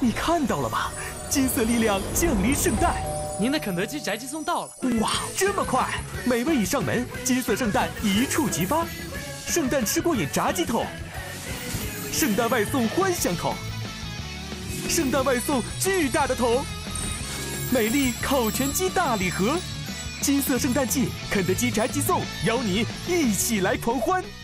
你看到了吗？金色力量降临圣诞。 您的肯德基宅急送到了。 哇，这么快！美味一上门，金色圣诞一触即发。圣诞吃过瘾炸鸡桶，圣诞外送欢享桶，圣诞外送巨大的桶，美丽烤全鸡大礼盒。金色圣诞季，肯德基宅急送邀你一起来狂欢。